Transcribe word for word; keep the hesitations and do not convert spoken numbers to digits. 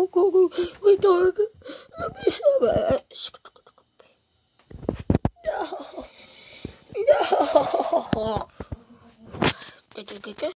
go, we don't, let me show it. No, no. Did you get it?